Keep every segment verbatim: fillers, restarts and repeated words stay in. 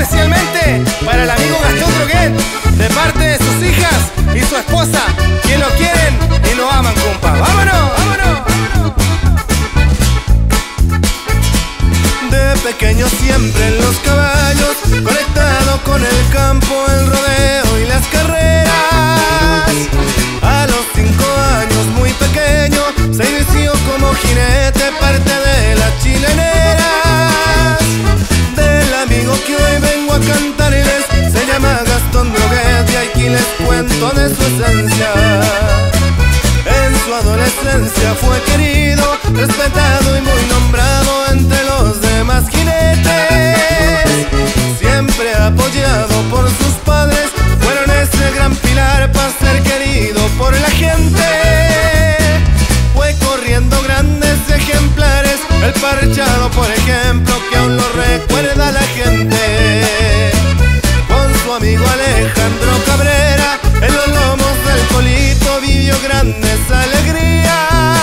especialmente para el amigo Gastón Droguet, de parte de sus hijas y su esposa, que lo quieren y lo aman, compa. ¡Vámonos! ¡Vámonos! De pequeño siempre en los caballos, conectado con el campo, el rodeo y las carreras. A los cinco años, muy pequeño, se inició como jinete, parte de las chileneras. Del amigo que hoy vengo a cantarles, se llama Gastón Droguet, y aquí les cuento de su esencia. En su adolescencia fue querido, respetado y muy nombrado entre los demás jinetes. Siempre apoyado por sus padres, fueron ese gran pilar para ser querido por la gente. Fue corriendo grandes ejemplares, el Parchado por ejemplo, que aún lo recuerda la gente. Con su amigo Alejandro Cabrera, en los lomos del Colito vivió grandes alegrías.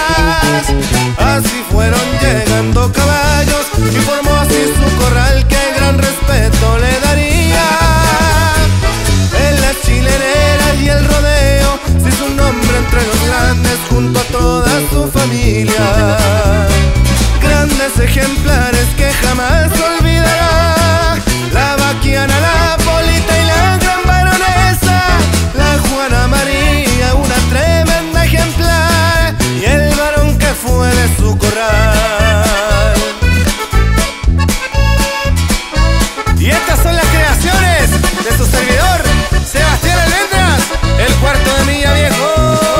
Así fueron llegando caballos y formó así su corral, que gran respeto le daría. En las chileneras y el rodeo se hizo un nombre entre los grandes, junto a toda su familia. Grandes ejemplares que jamás olvidará la Baquiana, la Polita y la gran baronesa, la Juana María, una tremenda ejemplar, y el varón que fue de su corral. Y estas son las creaciones de su servidor, Sebastián Almendras, el cuarto de milla viejo.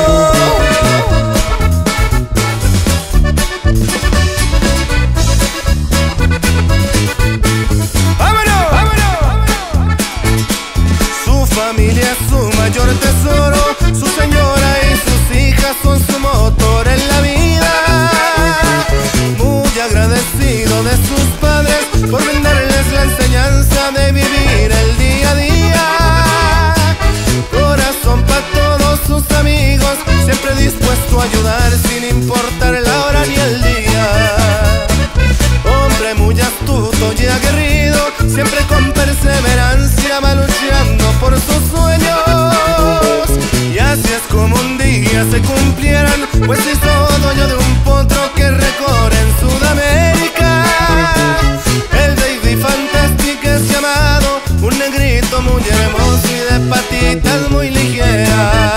Familia es su mayor tesoro, su señora y sus hijas son su motor en la vida. Muy agradecido de sus padres por brindarles la enseñanza de vivir el día a día. Corazón para todos sus amigos, siempre dispuesto a ayudar sin importar la hora ni el día. Hombre muy astuto y aguerrido, siempre con perseverancia va luchando por sus sueños. Y así es como un día se cumplieran, pues hizo dueño de un potro que recorre en Sudamérica. El David Fantastic es llamado, un negrito muy hermoso y de patitas muy ligeras.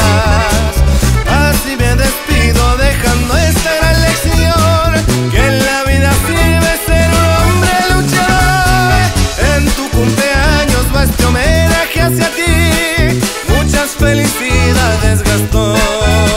Así me despido dejando esta gran lección, que en la vida sirve ser un hombre luchador. En tu cumpleaños va este homenaje hacia ti, muchas felicidades, Gastón.